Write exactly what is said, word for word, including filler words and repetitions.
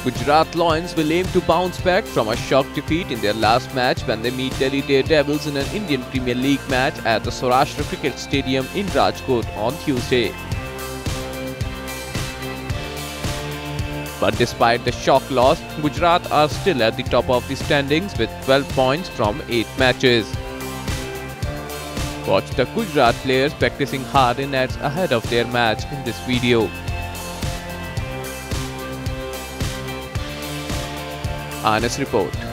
Gujarat Lions will aim to bounce back from a shock defeat in their last match when they meet Delhi Daredevils in an Indian Premier League match at the Saurashtra Cricket Stadium in Rajkot on Tuesday. But despite the shock loss, Gujarat are still at the top of the standings with twelve points from eight matches. Watch the Gujarat players practicing hard in nets ahead of their match in this video. Honest report.